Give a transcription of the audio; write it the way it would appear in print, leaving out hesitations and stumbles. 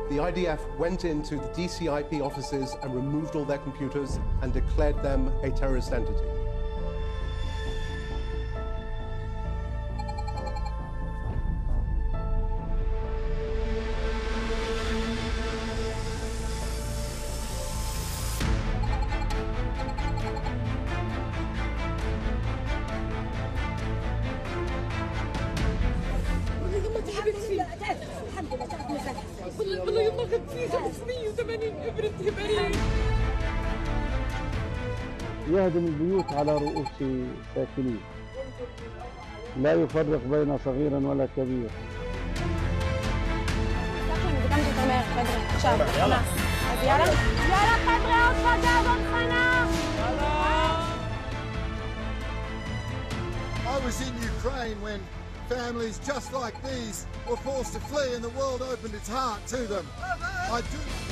the IDF went into the DCIP offices and removed all their computers and declared them a terrorist entity. والله يما كنت فيه 580 إبرة هبارين. يهدم البيوت على رؤوس ساكنين، لا يفرق بين صغير ولا كبير. I was in Ukraine when families just like these were forced to flee and the world opened its heart to them. I do